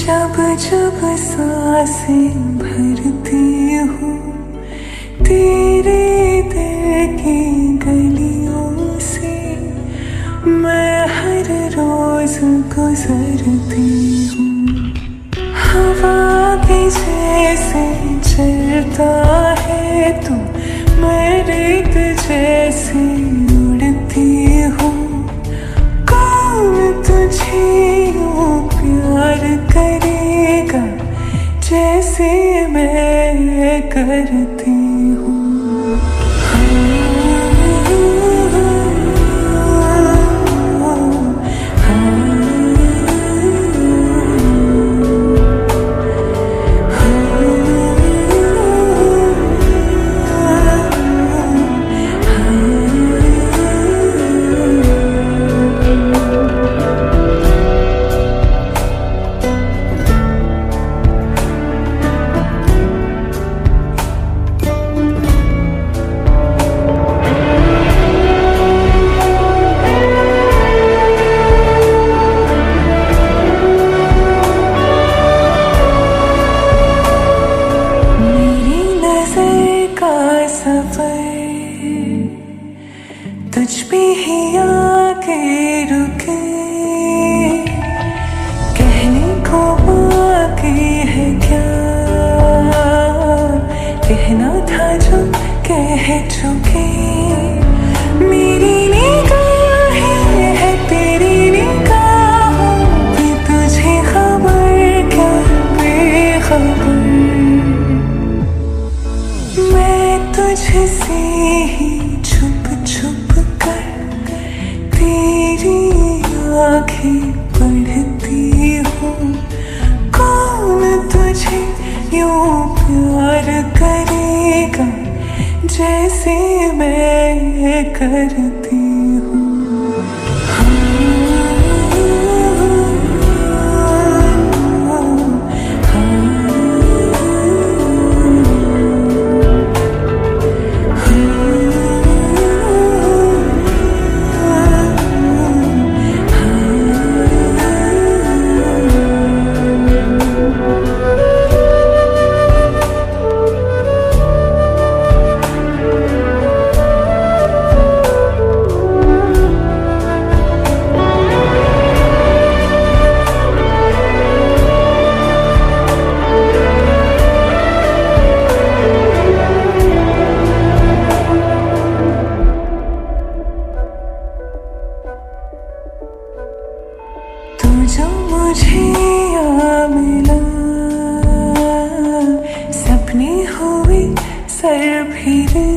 जब जब सांसें भरती हूँ तेरे दिल की गलियों से, मैं हर रोज गुजरती हूँ। हवा के जैसे चलता है तू, मैं रेत जैसे उड़ती हूँ। कौन तुझे यूं प्यार करेगा जैसे मैं करती हूँ। तुझ पे ही आके रुके, कहने को बाकी है क्या, कहना था जो कह चुके। मेरी निगाहें है तेरी निगाहों की, तुझे खबर क्या बेखबर। मैं तुझसे ही छुप छुप कर तेरी आँखें पढ़ती हूँ। कौन तुझे यूं प्यार करेगा जैसे मैं करती हूँ। जो मुझे यहाँ मिला, सपने हुए सर फिरे,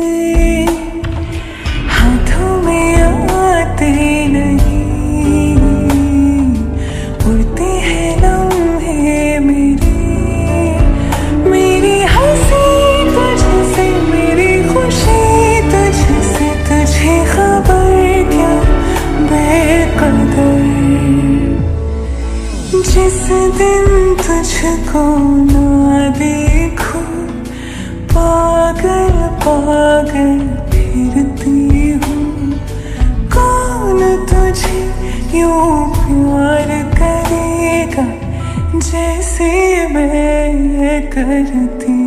हाथों में आते नहीं, उड़ते हैं लम्हे मेरे। मेरी हंसी तुझसे, मेरी खुशी तुझसे, तुझे खबर क्या बेकदर। जिस दिन तुझको ना देखूं, पागल पागल फिरती हूँ। कौन तुझे यूं प्यार करेगा जैसे मैं करती